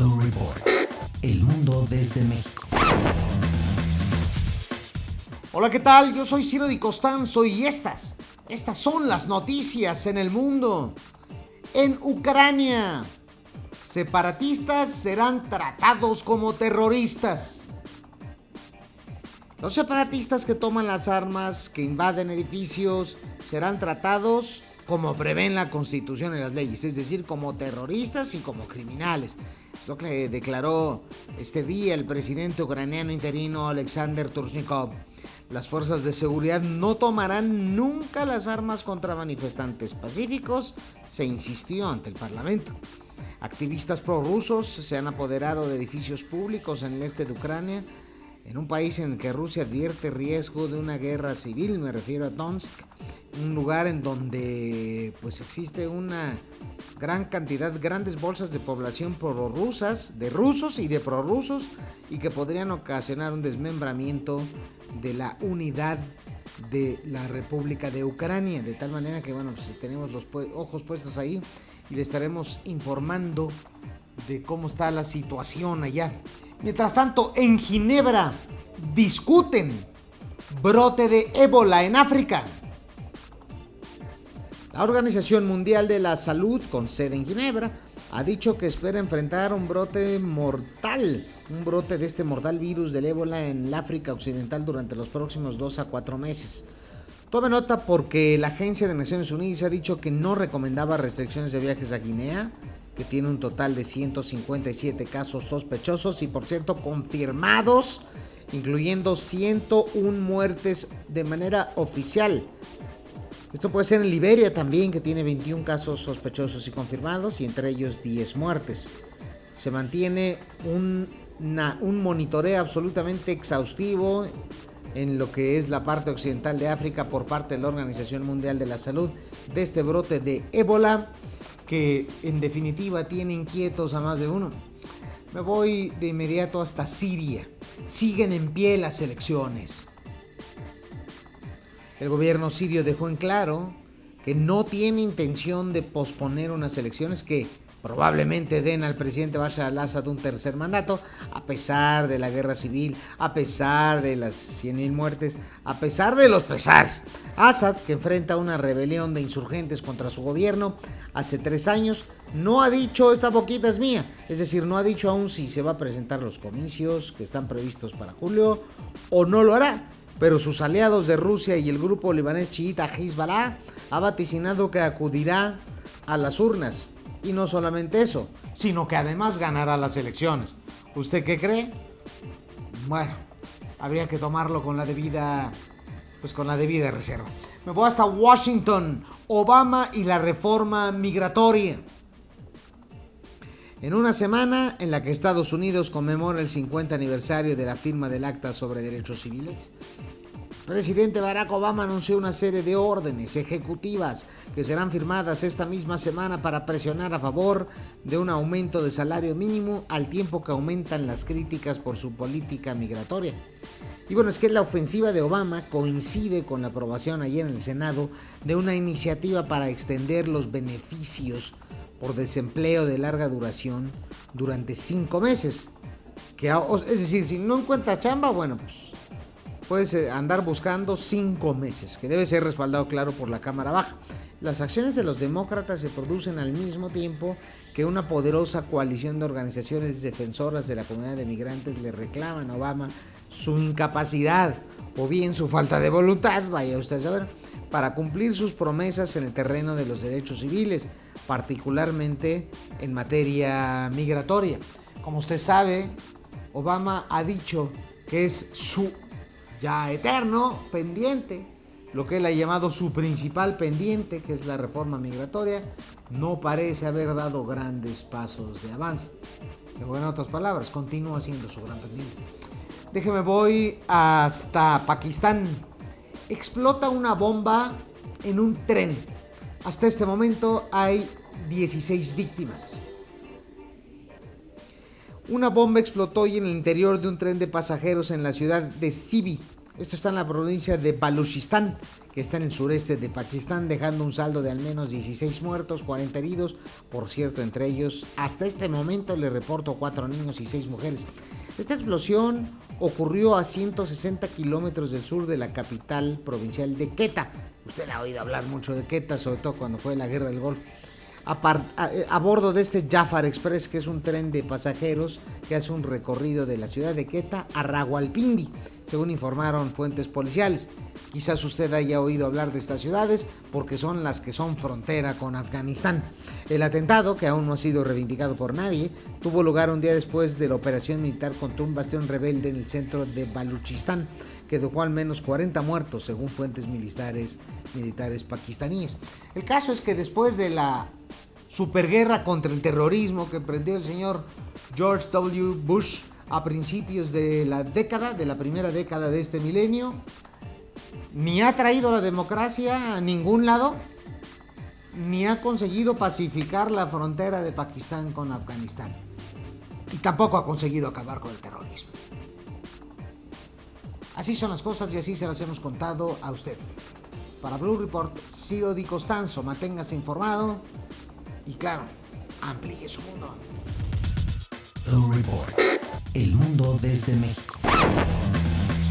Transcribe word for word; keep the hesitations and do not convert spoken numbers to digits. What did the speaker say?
O Report. El mundo desde México. Hola, ¿qué tal? Yo soy Ciro Di Costanzo y estas, estas son las noticias en el mundo. En Ucrania, separatistas serán tratados como terroristas. Los separatistas que toman las armas, que invaden edificios, serán tratados como prevén la Constitución y las leyes, es decir, como terroristas y como criminales. Es lo que declaró este día el presidente ucraniano interino Alexander Turchynov. Las fuerzas de seguridad no tomarán nunca las armas contra manifestantes pacíficos, se insistió ante el Parlamento. Activistas prorrusos se han apoderado de edificios públicos en el este de Ucrania, en un país en el que Rusia advierte riesgo de una guerra civil. Me refiero a Donetsk, un lugar en donde pues existe una gran cantidad, grandes bolsas de población prorrusas, de rusos y de prorrusos, y que podrían ocasionar un desmembramiento de la unidad de la República de Ucrania, de tal manera que bueno, pues tenemos los pu- ojos puestos ahí y le estaremos informando de cómo está la situación allá. Mientras tanto, en Ginebra discuten brote de ébola en África. La Organización Mundial de la Salud, con sede en Ginebra, ha dicho que espera enfrentar un brote mortal, un brote de este mortal virus del ébola en el África Occidental durante los próximos dos a cuatro meses. Tome nota porque la Agencia de Naciones Unidas ha dicho que no recomendaba restricciones de viajes a Guinea, que tiene un total de ciento cincuenta y siete casos sospechosos y por cierto confirmados, incluyendo ciento una muertes de manera oficial. Esto puede ser en Liberia también, que tiene veintiún casos sospechosos y confirmados, y entre ellos diez muertes. Se mantiene un, una, un monitoreo absolutamente exhaustivo en lo que es la parte occidental de África por parte de la Organización Mundial de la Salud de este brote de ébola, que en definitiva tiene inquietos a más de uno. Me voy de inmediato hasta Siria. Siguen en pie las elecciones. El gobierno sirio dejó en claro que no tiene intención de posponer unas elecciones que probablemente den al presidente Bashar al-Assad un tercer mandato, a pesar de la guerra civil, a pesar de las cien mil muertes, a pesar de los pesares. Assad, que enfrenta una rebelión de insurgentes contra su gobierno hace tres años, no ha dicho esta boquita es mía, es decir, no ha dicho aún si se va a presentar los comicios que están previstos para julio o no lo hará. Pero sus aliados de Rusia y el grupo libanés chiita Hezbollah ha vaticinado que acudirá a las urnas. Y no solamente eso, sino que además ganará las elecciones. ¿Usted qué cree? Bueno, habría que tomarlo con la debida, pues con la debida reserva. Me voy hasta Washington. Obama y la reforma migratoria. En una semana en la que Estados Unidos conmemora el cincuenta aniversario de la firma del Acta sobre Derechos Civiles, el presidente Barack Obama anunció una serie de órdenes ejecutivas que serán firmadas esta misma semana para presionar a favor de un aumento de salario mínimo al tiempo que aumentan las críticas por su política migratoria. Y bueno, es que la ofensiva de Obama coincide con la aprobación ayer en el Senado de una iniciativa para extender los beneficios por desempleo de larga duración durante cinco meses. Que, es decir, si no encuentras chamba, bueno, pues puedes andar buscando cinco meses, que debe ser respaldado, claro, por la Cámara Baja. Las acciones de los demócratas se producen al mismo tiempo que una poderosa coalición de organizaciones defensoras de la comunidad de migrantes le reclaman a Obama su incapacidad o bien su falta de voluntad, vaya usted a saber, para cumplir sus promesas en el terreno de los derechos civiles, particularmente en materia migratoria. Como usted sabe, Obama ha dicho que es su ya eterno pendiente, lo que él ha llamado su principal pendiente, que es la reforma migratoria, no parece haber dado grandes pasos de avance. Pero en otras palabras, continúa siendo su gran pendiente. Déjeme voy hasta Pakistán. Explota una bomba en un tren. Hasta este momento hay dieciséis víctimas. Una bomba explotó hoy en el interior de un tren de pasajeros en la ciudad de Sibi, Esto está en la provincia de Baluchistán, que está en el sureste de Pakistán, dejando un saldo de al menos dieciséis muertos, cuarenta heridos. Por cierto, entre ellos, hasta este momento le reporto cuatro niños y seis mujeres. Esta explosión ocurrió a ciento sesenta kilómetros del sur de la capital provincial de Quetta. Usted ha oído hablar mucho de Quetta, sobre todo cuando fue la guerra del Golfo. A, par, a, a bordo de este Jafar Express, que es un tren de pasajeros que hace un recorrido de la ciudad de Quetta a Rawalpindi, según informaron fuentes policiales. Quizás usted haya oído hablar de estas ciudades porque son las que son frontera con Afganistán. El atentado, que aún no ha sido reivindicado por nadie, tuvo lugar un día después de la operación militar contra un bastión rebelde en el centro de Baluchistán, que dejó al menos cuarenta muertos, según fuentes militares, militares pakistaníes. El caso es que después de la superguerra contra el terrorismo que emprendió el señor George doble u. Bush a principios de la década, de la primera década de este milenio, ni ha traído la democracia a ningún lado, ni ha conseguido pacificar la frontera de Pakistán con Afganistán, y tampoco ha conseguido acabar con el terrorismo. Así son las cosas y así se las hemos contado a usted. Para Blue Report, Ciro Di Costanzo, manténgase informado y claro, amplíe su mundo. Blue Report, el mundo desde México.